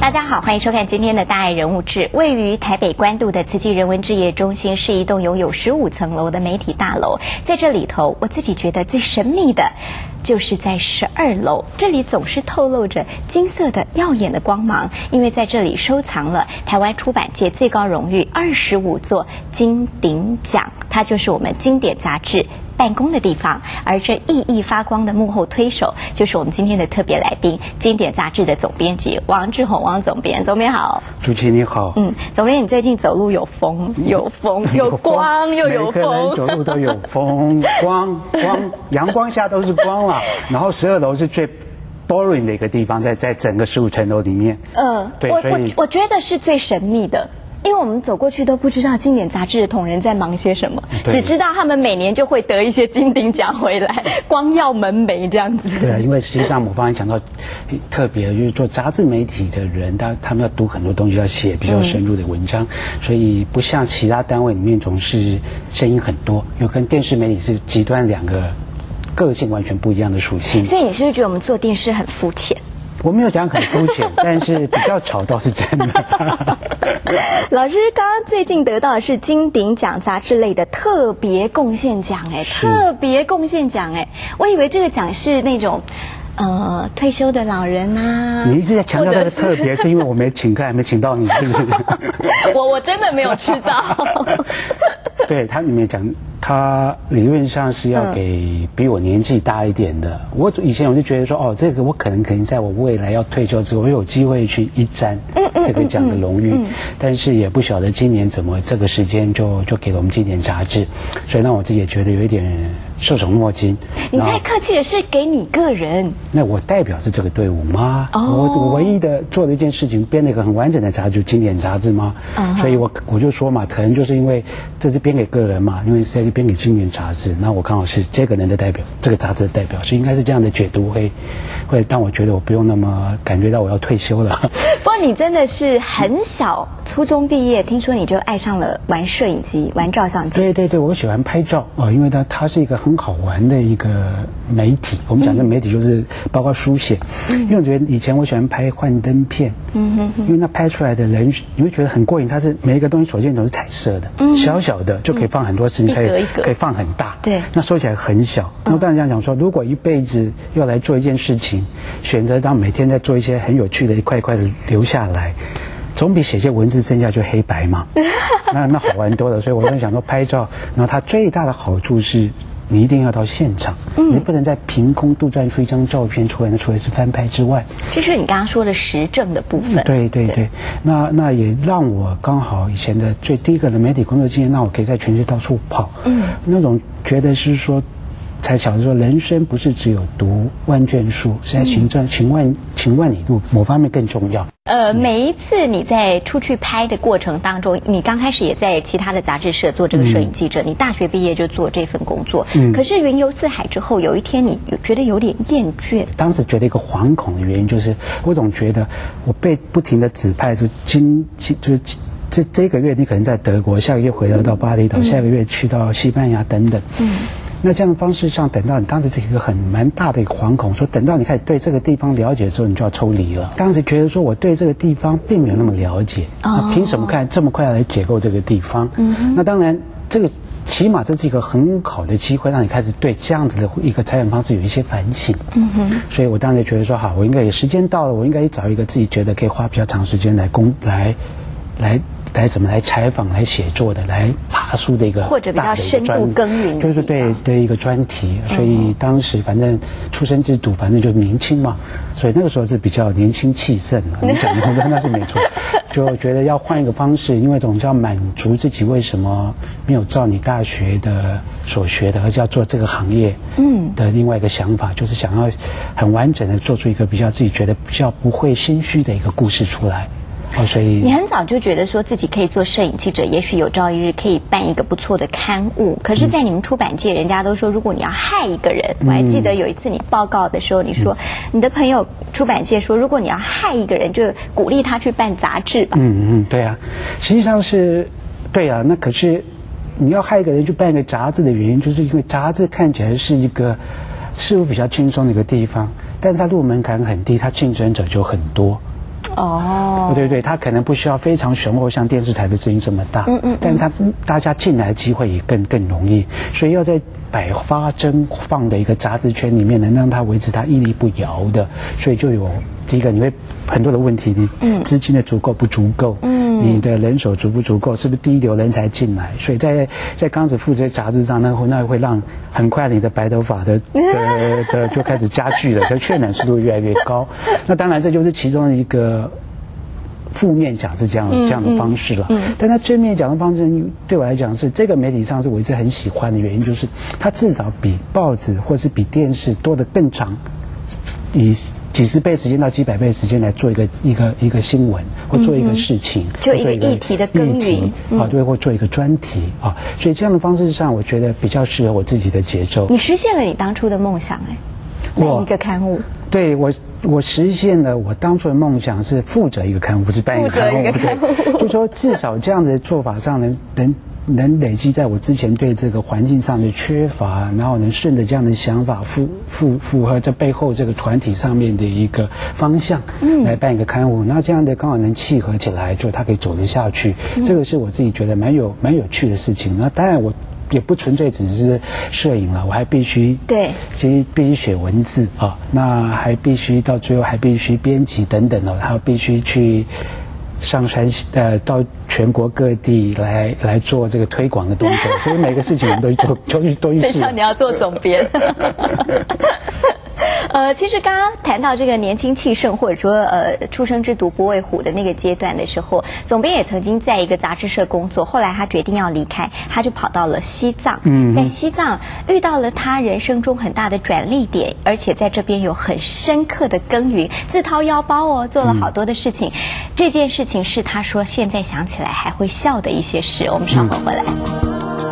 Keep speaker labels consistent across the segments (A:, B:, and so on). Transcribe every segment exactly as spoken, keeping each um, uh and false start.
A: 大家好，欢迎收看今天的大爱人物志。位于台北关渡的慈济人文置业中心是一栋拥有十五层楼的媒体大楼，在这里头，我自己觉得最神秘的就是在十二楼，这里总是透露着金色的耀眼的光芒，因为在这里收藏了台湾出版界最高荣誉二十五座金鼎奖，它就是我们经典杂志办公的地方。而这熠熠发光的幕后推手，就是我们今天的特别来宾，经典杂志的总编辑王志宏王总编。总编好。
B: 朱琪你好。
A: 嗯，总编，你最近走路有风，有风，有光，又有风。
B: 每个人走路都有风，光光，阳光下都是光啦。然后十二楼是最 boring 的一个地方，在在整个十五层楼里面。
A: 嗯，
B: 对，
A: 我
B: 所以
A: 我我觉得是最神秘的。因为我们走过去都不知道经典杂志的同仁在忙些什么，只知道他们每年就会得一些金鼎奖回来，光耀门楣这样子。
B: 对啊，因为实际上我刚才讲到，特别就是做杂志媒体的人，他他们要读很多东西，要写比较深入的文章，嗯、所以不像其他单位里面总是声音很多，因为跟电视媒体是极端两个个性完全不一样的属性。
A: 所以你是不是觉得我们做电视很肤浅？
B: 我没有讲很肤浅，但是比较吵倒是真的。
A: 老师刚刚最近得到的是金鼎奖杂志类的特别贡献奖，哎，特别贡献奖，哎，我以为这个奖是那种呃退休的老人啊。
B: 你一直在强调这个特别，是因为我没请客，还没请到你，是不是？
A: 我我真的没有吃到。
B: 对，他里面讲，他理论上是要给比我年纪大一点的。嗯、我以前我就觉得说，哦，这个我可能可能在我未来要退休之后，我有机会去一沾这个奖的荣誉。嗯嗯嗯嗯、但是也不晓得今年怎么这个时间就就给了我们经典杂志，所以让我自己也觉得有一点受宠若惊。
A: 你太客气了，是给你个人。
B: 那我代表是这个队伍吗？哦、我我唯一的做的一件事情，编了一个很完整的杂志，经典杂志吗？嗯、所以我我就说嘛，可能就是因为这是编给个人嘛，因为现在是编给经典杂志，那我刚好是这个人的代表，这个杂志的代表，所以应该是这样的解读会会让我觉得我不用那么感觉到我要退休了。
A: 不过你真的是很小，初中毕业，听说你就爱上了玩摄影机、玩照相机。
B: 对对对，我喜欢拍照哦，因为它它是一个很好玩的一个媒体。我们讲的媒体就是包括书写，嗯、因为我觉得以前我喜欢拍幻灯片，嗯哼哼，因为那拍出来的人你会觉得很过瘾，它是每一个东西首先都是彩色的，嗯、小小的就可以放很多事情，可以
A: 一格一格
B: 可以放很大，
A: 对，
B: 那说起来很小。那我当然这样讲说，如果一辈子要来做一件事情，选择当每天在做一些很有趣的一块一块的留下来，总比写些文字剩下就黑白嘛，那那好玩多了。所以我在想说拍照，然后它最大的好处是你一定要到现场，嗯、你不能再凭空杜撰出一张照片出来，那除了是翻拍之外，
A: 这是你刚刚说的实证的部分。
B: 对对 对, 对，那那也让我刚好以前的最第一个的媒体工作经验，那我可以在全世界到处跑，嗯，那种觉得是说。才晓得说，人生不是只有读万卷书，是在行万行万行万里路，某方面更重要。
A: 呃，每一次你在出去拍的过程当中，你刚开始也在其他的杂志社做这个摄影记者，嗯、你大学毕业就做这份工作。嗯、可是云游四海之后，有一天你觉得有点厌倦。当
B: 时觉得一个惶恐的原因就是，我总觉得我被不停的指派，就今就是这这个月你可能在德国，下个月回到到巴厘岛，嗯、下个月去到西班牙等等。嗯。那这样的方式上，等到你当时这个很蛮大的一个惶恐，说等到你开始对这个地方了解的时候，你就要抽离了。当时觉得说我对这个地方并没有那么了解，哦、那凭什么看这么快要来解构这个地方？嗯、那当然，这个起码这是一个很好的机会，让你开始对这样子的一个采访方式有一些反省。嗯哼，所以我当时就觉得说，好，我应该也时间到了，我应该找一个自己觉得可以花比较长时间来攻来来。来怎么来采访、来写作的、来爬书的一个
A: 或者比较深度耕耘，
B: 就是对对一个专题。所以当时反正出生之犊，反正就是年轻嘛，所以那个时候是比较年轻气盛的。你讲的那是没错，就觉得要换一个方式，因为总是要满足自己为什么没有照你大学的所学的，而是要做这个行业嗯的另外一个想法，就是想要很完整的做出一个比较自己觉得比较不会心虚的一个故事出来。哦，所以
A: 你很早就觉得说自己可以做摄影记者，也许有朝一日可以办一个不错的刊物。可是，在你们出版界，人家都说，如果你要害一个人，嗯、我还记得有一次你报告的时候，你说、嗯、你的朋友出版界说，如果你要害一个人，就鼓励他去办杂志吧。
B: 嗯嗯，对啊，实际上是，对啊，那可是你要害一个人去办一个杂志的原因，就是因为杂志看起来是一个似乎比较轻松的一个地方，但是它入门槛很低，它竞争者就很多。 哦，对对，它可能不需要非常雄厚，像电视台的声音这么大，嗯嗯，但是它大家进来的机会也更更容易，所以要在百花争放的一个杂志圈里面，能让它维持它屹立不摇的，所以就有第一个你会很多的问题，你资金的足够不足够，嗯，你的人手足不足够，是不是第一流人才进来？所以在在刚子富这杂志上，那会那会让很快你的白头发的的的就开始加剧了，这渲染速度越来越高。那当然这就是其中一个负面讲是这样这样的方式了，嗯嗯、但它正面讲的方式对我来讲是这个媒体上是我一直很喜欢的原因，就是它至少比报纸或是比电视多得更长，以几十倍时间到几百倍时间来做一个一个一个新闻或做一个事情，
A: 嗯、就一个议题的耕耘
B: 啊，对，或做一个专题啊，所以这样的方式上，我觉得比较适合我自己的节奏。
A: 你实现了你当初的梦想哎，办一个刊物。
B: 对我，我实现了我当初的梦想是负责一个刊物，不是办一个刊物。对，就说至少这样的做法上能能能累积在我之前对这个环境上的缺乏，然后能顺着这样的想法符符符合这背后这个团体上面的一个方向，嗯，来办一个刊物，然后这样的刚好能契合起来，就它可以走得下去。嗯、这个是我自己觉得蛮有蛮有趣的事情。那当然我。也不纯粹只是摄影了，我还必须
A: 对，
B: 其实必须写文字啊，那还必须到最后还必须编辑等等的，还必须去上山呃到全国各地来来做这个推广的动作，所以每个事情我们都做都都一试。
A: 谁叫你要做总编？呃，其实刚刚谈到这个年轻气盛，或者说呃初生之犊不畏虎的那个阶段的时候，总编也曾经在一个杂志社工作，后来他决定要离开，他就跑到了西藏，嗯，在西藏遇到了他人生中很大的转捩点，而且在这边有很深刻的耕耘，自掏腰包哦，做了好多的事情。嗯、这件事情是他说现在想起来还会笑的一些事，我们稍后回来。嗯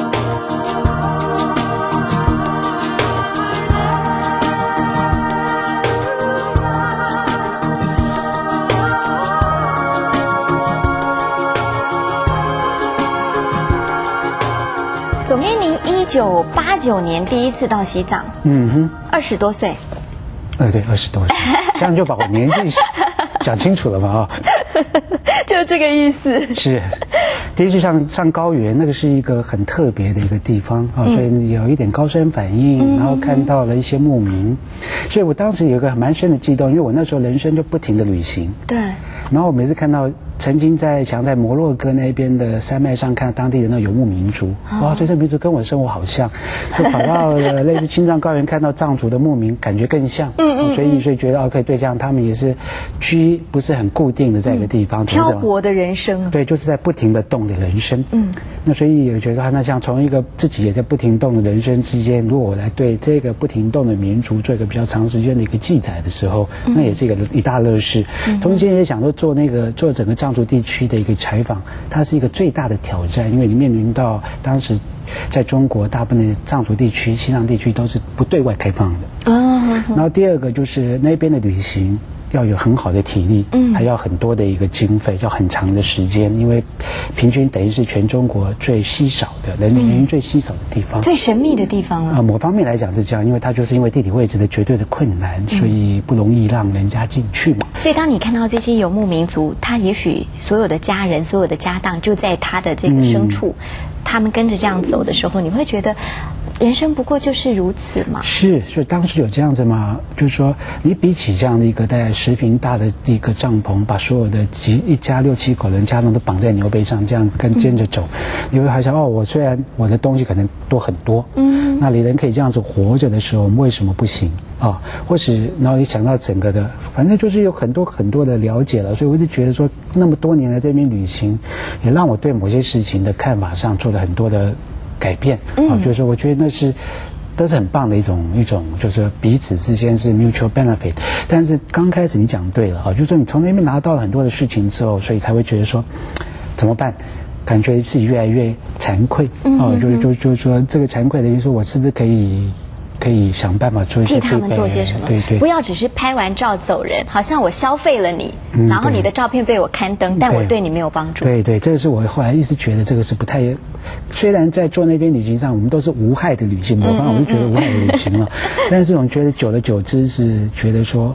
A: 总编，您一九八九年第一次到西藏，嗯哼，二十多岁，
B: 呃，对，二十多岁，这样就把我年纪讲清楚了嘛啊，
A: 就这个意思。
B: 是，第一次上上高原，那个是一个很特别的一个地方啊，所以有一点高山反应，嗯、然后看到了一些牧民，所以我当时有一个蛮深的激动，因为我那时候人生就不停的旅行，
A: 对，
B: 然后我每次看到。曾经在想在摩洛哥那边的山脉上看到当地的那游牧民族，哇，所以这民族跟我的生活好像，就跑到了类似青藏高原看到藏族的牧民，感觉更像，嗯嗯，所以所以觉得哦，可以对这样，他们也是居不是很固定的在一个地方，
A: 漂泊的人生，
B: 对，就是在不停的动的人生，嗯，那所以我觉得那像从一个自己也在不停动的人生之间，如果我来对这个不停动的民族做一个比较长时间的一个记载的时候，那也是一个一大乐事。同时也想说做那个做整个藏族地区的一个采访，它是一个最大的挑战，因为你面临到当时在中国大部分的藏族地区、西藏地区都是不对外开放的。哦。然后第二个就是那边的旅行要有很好的体力，嗯，还要很多的一个经费，要很长的时间，因为平均等于是全中国最稀少的人人最稀少的地方，
A: 最神秘的地方了。
B: 啊，某方面来讲是这样，因为它就是因为地理位置的绝对的困难，所以不容易让人家进去嘛。
A: 所以当你看到这些游牧民族，他也许所有的家人、所有的家当就在他的这个牲畜，嗯、他们跟着这样走的时候，你会觉得。人生不过就是如此嘛。
B: 是，所以当时有这样子嘛，就是说，你比起这样的一个大概十平大的一个帐篷，把所有的几一家六七口人家当都绑在牛背上，这样跟跟着走，嗯、你会好像哦，我虽然我的东西可能多很多，嗯，那你人可以这样子活着的时候，我们为什么不行啊？或是然后你想到整个的，反正就是有很多很多的了解了，所以我一直觉得说，那么多年来这边旅行，也让我对某些事情的看法上做了很多的。改变啊，就是我觉得那是都是很棒的一种一种，就是彼此之间是 mutual benefit。但是刚开始你讲对了啊，就是说你从那边拿到了很多的事情之后，所以才会觉得说怎么办？感觉自己越来越惭愧啊，就就就说这个惭愧等于说我是不是可以？可以想办法做一些
A: 替他们做些什么？
B: 对对，
A: 不要只是拍完照走人，好像我消费了你，嗯、然后你的照片被我刊登，但我对你没有帮助。
B: 对对，这个是我后来一直觉得这个是不太。虽然在做那边旅行上，我们都是无害的旅行，我刚刚我就觉得无害的旅行了，嗯嗯嗯但是我觉得久而久之是觉得说。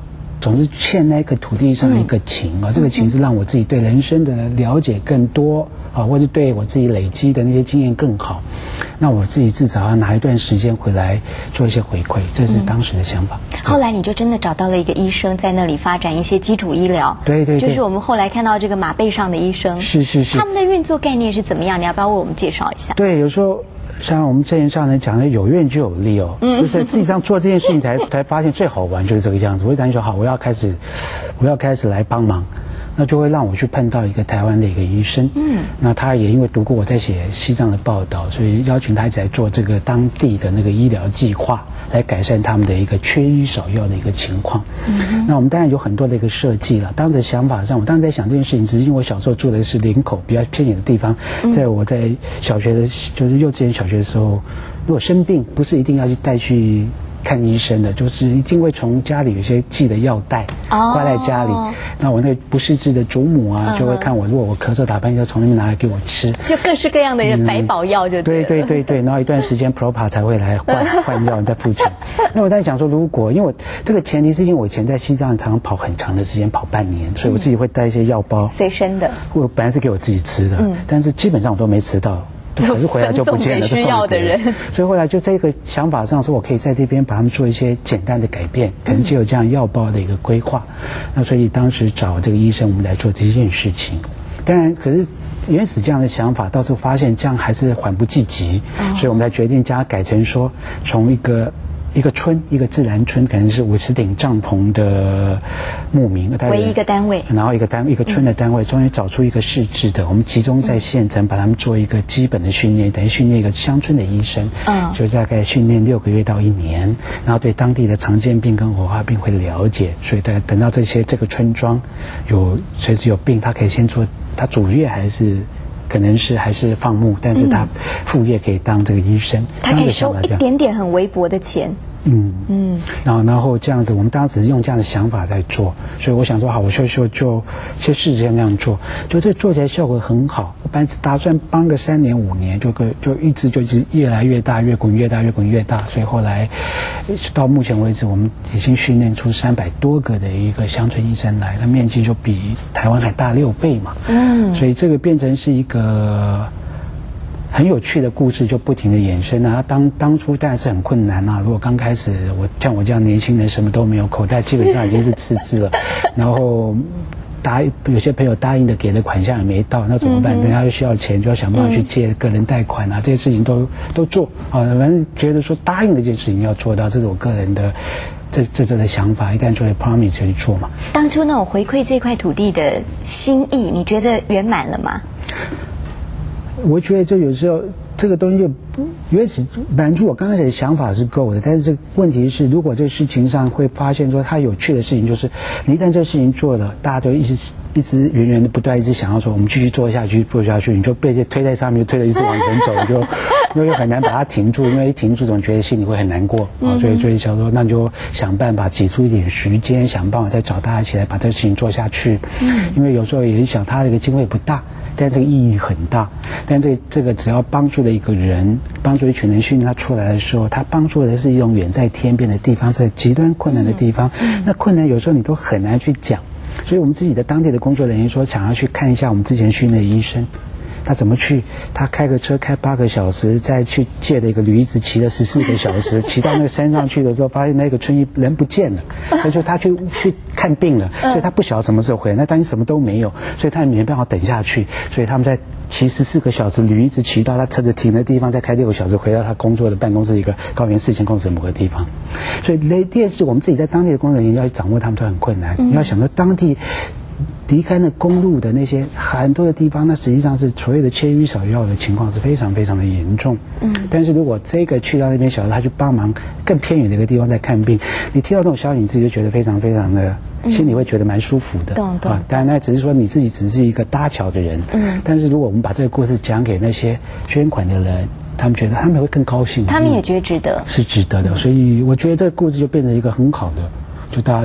B: 总是欠那个土地上一个情啊，嗯、这个情是让我自己对人生的了解更多啊，或者对我自己累积的那些经验更好。那我自己至少要拿一段时间回来做一些回馈，这是当时的想法。
A: 嗯、后来你就真的找到了一个医生，在那里发展一些基础医疗。
B: 对对对，
A: 就是我们后来看到这个马背上的医生。
B: 是是是。
A: 他们的运作概念是怎么样？你要不要为我们介绍一下？
B: 对，有时候。像我们之前上人讲的，有愿就有力哦，嗯、就是实际上做这件事情才才发现最好玩就是这个样子。我就担心说，好，我要开始，我要开始来帮忙，那就会让我去碰到一个台湾的一个医生，嗯，那他也因为读过我在写西藏的报道，所以邀请他一起来做这个当地的那个医疗计划，来改善他们的一个缺医少药的一个情况。嗯，那我们当然有很多的一个设计了。当时的想法上，我当时在想这件事情，只是因为我小时候住的是林口比较偏远的地方，在我在小学的，就是幼稚园、小学的时候，如果生病，不是一定要去带去看医生的，就是一定会从家里有些寄的药袋挂在家里。哦、那我那不识字的祖母啊，嗯、就会看我，如果我咳嗽打喷嚏，就从那边拿来给我吃，
A: 就各式各样的百宝药就对了、嗯。对
B: 对对对，然后一段时间 Propa 才会来换换药，再付钱。那我在想说，如果因为我这个前提是因为我以前在西藏常常跑很长的时间，跑半年，所以我自己会带一些药包随身的。我本来是给我自己吃的，嗯、但是基本上我都没吃到。可是回来就不见了，
A: 送给需要的人。
B: 所以后来就这个想法上说，我可以在这边把他们做一些简单的改变，可能就有这样药包的一个规划。那所以当时找这个医生，我们来做这件事情。当然，可是原始这样的想法，到时候发现这样还是缓不济急，哦、所以我们才决定将它改成说，从一个。一个村，一个自然村，可能是五十顶帐篷的牧民，
A: 为一个单位，
B: 然后一个单一个村的单位，终于找出一个适制的，我们集中在县城，把他们做一个基本的训练，等于训练一个乡村的医生，嗯，就大概训练六个月到一年，然后对当地的常见病跟火化病会了解，所以等等到这些这个村庄有随时有病，他可以先做，他主业还是。可能是还是放牧，但是他副业可以当这个医生，
A: 他可以收一点点很微薄的钱。
B: 嗯嗯，然后然后这样子，我们当时用这样的想法在做，所以我想说，好，我就就就先试着这样做，就这做起来效果很好。我本来打算帮个三年五年，就个就一直就一直越来越大，越滚越大，越滚越大。所以后来到目前为止，我们已经训练出三百多个的一个乡村医生来，它面积就比台湾还大六倍嘛。嗯，所以这个变成是一个。很有趣的故事就不停的衍生啊！当当初当然是很困难啊。如果刚开始我像我这样年轻人什么都没有，口袋基本上已经是赤字了，然后答有些朋友答应的给的款项也没到，那怎么办？人家又需要钱，就要想办法去借个人贷款啊，这些事情都都做啊。反正觉得说答应的这件事情要做到，这是我个人的这这这的想法。一旦做了 promise 就去做嘛。
A: 当初那种回馈这块土地的心意，你觉得圆满了吗？
B: 我觉得就有时候这个东西就原始满足我刚开始的想法是够的，但是这个问题是，如果这个事情上会发现说它有趣的事情，就是你一旦这个事情做了，大家就一直一直源源的不断一直想要说我们继续做下去做下去，你就被这推在上面，推了一直往前走，就又又很难把它停住，因为一停住总觉得心里会很难过啊，所以所以想说那你就想办法挤出一点时间，想办法再找大家一起来把这个事情做下去。嗯，因为有时候也想它这个经费不大。但这个意义很大，但这这个只要帮助了一个人，帮助一群人训练他出来的时候，他帮助的是一种远在天边的地方，是极端困难的地方。嗯、那困难有时候你都很难去讲，所以我们自己的当地的工作人员说，想要去看一下我们之前训练的医生。他怎么去？他开个车开八个小时，再去借的一个驴一直骑了十四个小时，骑到那个山上去的时候，发现那个村医人不见了，那就他去去看病了，所以他不晓得什么时候回来。那当然什么都没有，所以他也没办法等下去，所以他们在骑十四个小时，驴一直骑到他车子停的地方，再开六个小时回到他工作的办公室，一个高原四千公尺的某个地方。所以那第二是我们自己在当地的工作人员要去掌握他们都很困难，你要想到当地。离开那公路的那些很多的地方，那实际上是所谓的缺医少药的情况是非常非常的严重。嗯，但是如果这个去到那边小的，他去帮忙更偏远的一个地方在看病，你听到这种消息，你自己就觉得非常非常的，心里会觉得蛮舒服的。懂懂、嗯。啊，当然那只是说你自己只是一个搭桥的人。嗯。但是如果我们把这个故事讲给那些捐款的人，他们觉得他们会更高兴。
A: 他们也觉得值得。
B: 是值得的，所以我觉得这个故事就变成一个很好的，就大家。